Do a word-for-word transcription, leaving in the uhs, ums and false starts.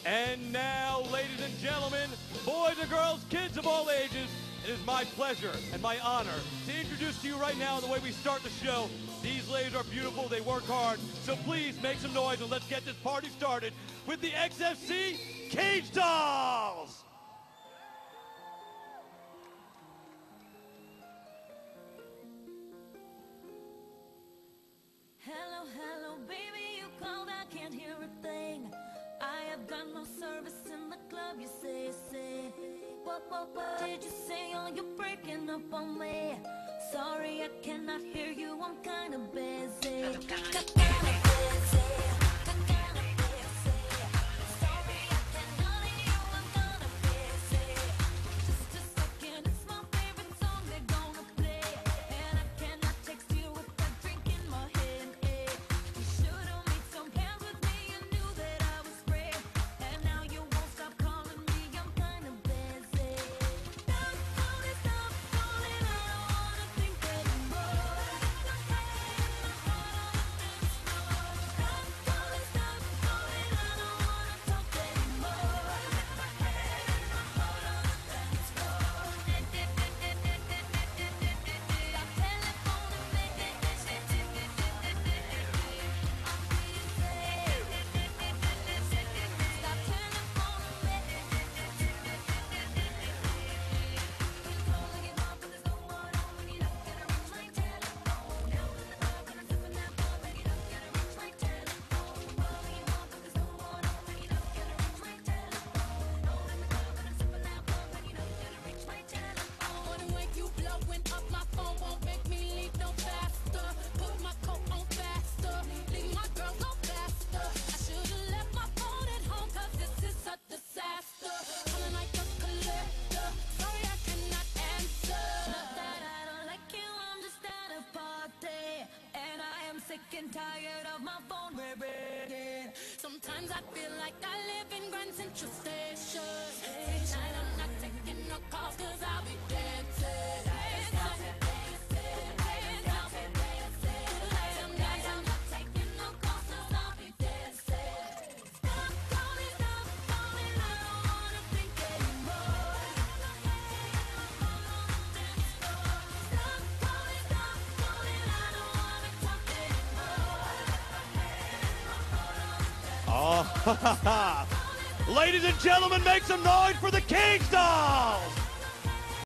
And now, ladies and gentlemen, boys and girls, kids of all ages, it is my pleasure and my honor to introduce to you right now the way we start the show. These ladies are beautiful, they work hard, so please make some noise and let's get this party started with the X F C Cage Dolls! Hello, hello, baby, you called, I can't hear a thing. I have got no service in the club, you say, say. What, what, what did you say? Oh, you're breaking up on me. Sorry, I cannot hear you, I'm kinda busy. I'm kinda busy. And tired of my phone ringing. Sometimes I feel like I live in Grand Central Station. Tonight I'm not taking no calls cause I'll be dancing. Hands up, dancing, hands up, dancing. Tonight I'm not taking no calls cause I'll be dancing. Stop calling, stop calling, I don't wanna think anymore. Stop calling, stop calling, I don't wanna talk anymore. Oh, ladies and gentlemen, make some noise for the Cage Dolls!